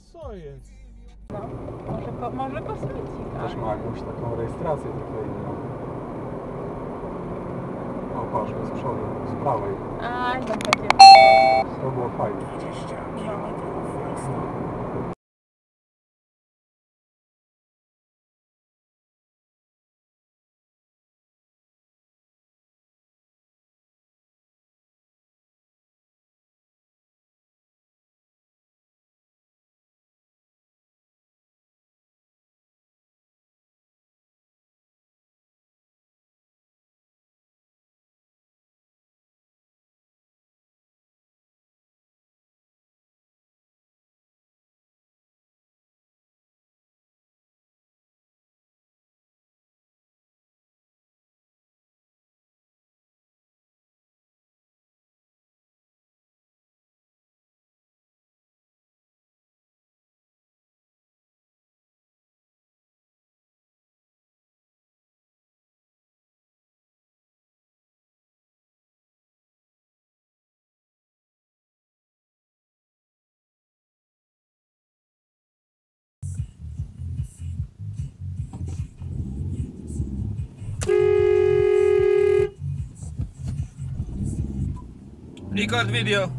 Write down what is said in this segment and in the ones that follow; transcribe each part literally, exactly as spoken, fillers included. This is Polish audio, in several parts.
Co jest? No, może, ko może kosmetyka. Też ma jakąś taką rejestrację tutaj inną. O, patrz, z przodu, z prawej. A, no takie. To było fajnie. Record video.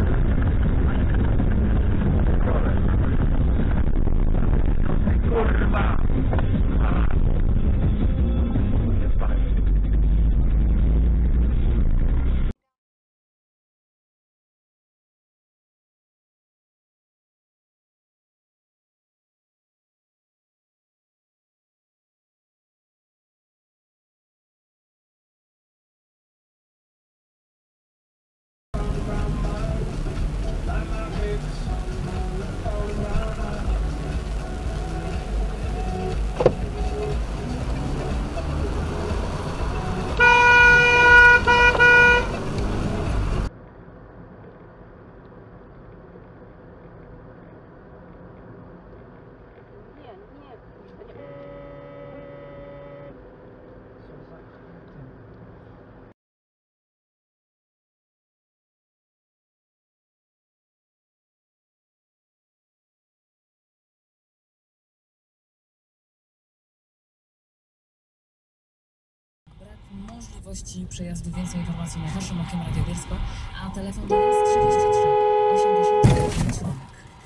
Możliwości przejazdu. Więcej informacji na Waszym okiem Radio Bielsko, a telefon do nas trzydzieści trzy osiemdziesiąt siedem.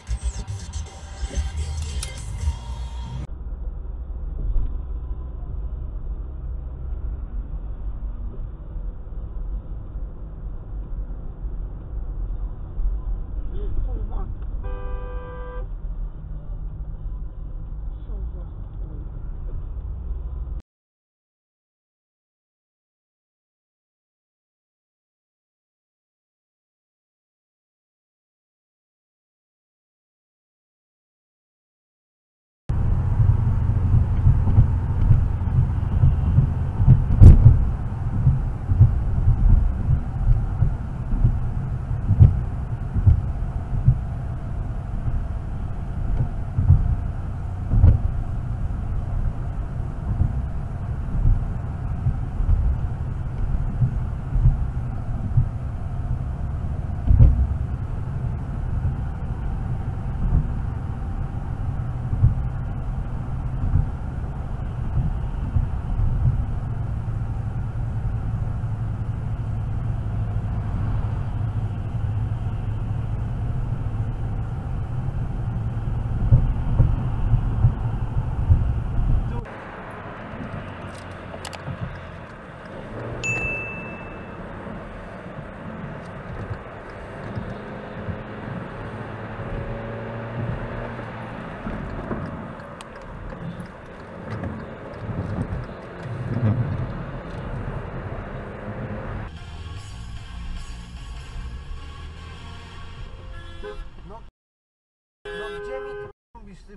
No, no gdzie mi ty mówisz, ty...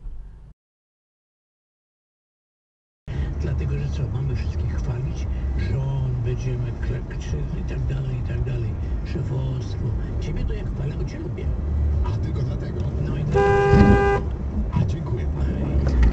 Dlatego, że co, mamy wszystkich chwalić, rząd, będziemy krzyczy i tak dalej, i tak dalej, szefostwo. Ciebie to jak chwalę, bo cię lubię. A tylko dlatego? No i dlatego. A dziękuję. Ej.